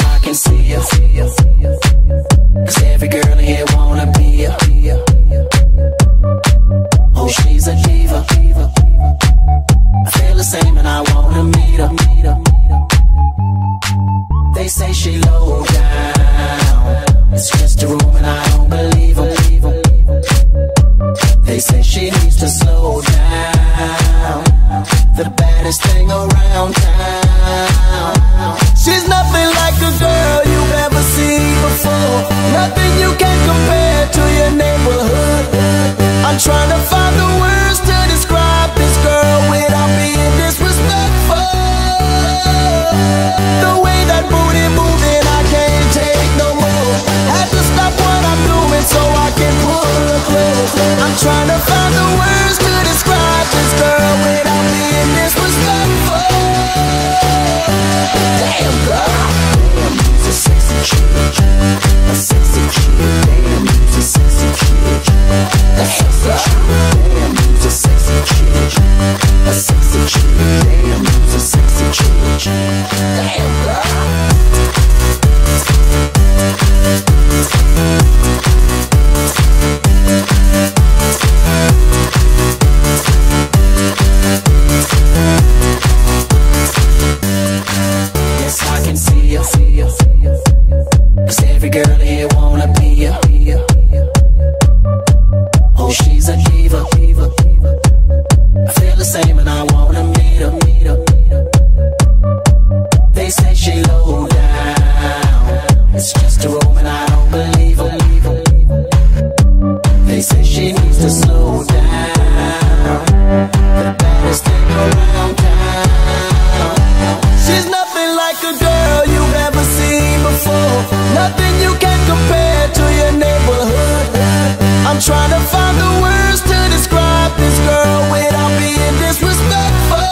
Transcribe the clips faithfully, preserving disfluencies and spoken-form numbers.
I can see ya. Cause every girl in here wanna be ya. Oh, she's a diva. I feel the same and I wanna meet her. They say she low down, it's just a room and I don't believe them. They say she needs to slow down, the baddest thing around town. She's nothing like a girl you've ever seen before, nothing you can compare to your neighborhood. I'm trying to find the words to describe this girl without being disrespectful. The way that booty moving, I can't take no more. Had to stop what I'm doing so I can pull her close. I'm trying to find the words to describe this girl without being disrespectful. Damn girl, damn, you's a sexy chick, a sexy chick. Damn, you's a sexy chick, a sexy chick. Damn, you's a sexy chick, a sexy chick. Damn, you's a sexy chick. Damn girl. Yes, I can see ya. Cause every girl here wanna be ya. Oh, she's a diva. I feel the same and I wanna meet her. They say she low down, it's just a room and I don't believe her. They say she needs to slow down, the baddest thing around town. She's nothing like a girl you've ever seen before, nothing you can compare to your neighborhood. I'm trying to find the words to describe this girl without being disrespectful.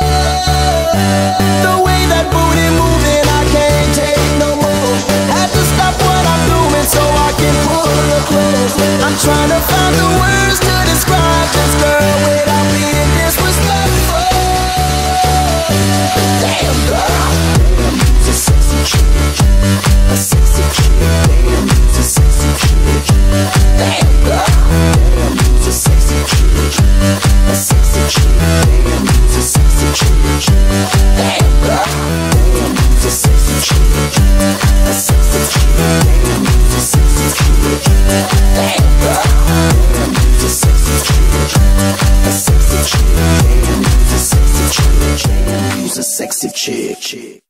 The way that booty moving, I can't take no more. Had to stop what I'm doing so I can pull her close. I'm trying to find the words to describe this girl without being disrespectful. Damn girl, damn, you's a sexy chick, a sexy chick. Damn, you's a sexy chick. Damn girl, damn, you's a sexy chick, a sexy chick. Damn, you's a sexy chick. Damn girl, damn, you's a sexy chick, a sexy chick. Damn, you's a sexy chick. Damn girl, damn, you's a sexy chick, a sexy chick. Damn, you's a sexy chick. Damn, you's a sexy chick.